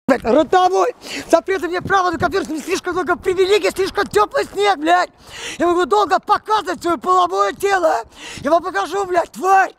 Ротовой! Запреты мне право на коммерцию, слишком много привилегий, слишком теплый снег, блядь! Я могу долго показывать свое половое тело! Я вам покажу, блядь, тварь!